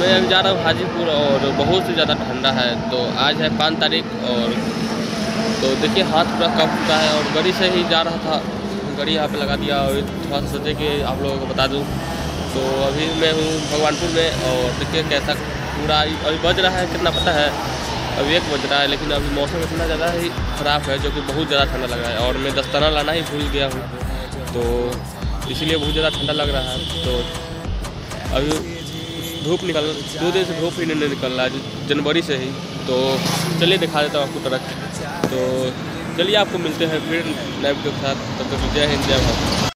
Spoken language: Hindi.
मैं अभी जा रहा हूँ हाजीपुर और बहुत ही ज़्यादा ठंडा है। तो आज है 5 तारीख और तो देखिए हाथ पूरा कप चुका है और गाड़ी से ही जा रहा था, गाड़ी यहाँ पे लगा दिया और थोड़ा सा सोचे कि आप लोगों को बता दूँ। तो अभी मैं हूँ भगवानपुर में और देखिए कैसा पूरा अभी बज रहा है कितना पता है, अभी 1 बज रहा है, लेकिन अभी मौसम इतना ज़्यादा ही ख़राब है जो कि बहुत ज़्यादा ठंडा लग रहा है और मैं दस्ताना लाना ही भूल गया हूँ, तो इसीलिए बहुत ज़्यादा ठंडा लग रहा है। तो अभी धूप 2 दिन से धूप ही नहीं निकल रहा है, जनवरी से ही। तो चलिए दिखा देता हूँ आपको ट्रक। तो चलिए आपको मिलते हैं फिर नए वीडियो के साथ, तब तक जय हिंद जय भारत।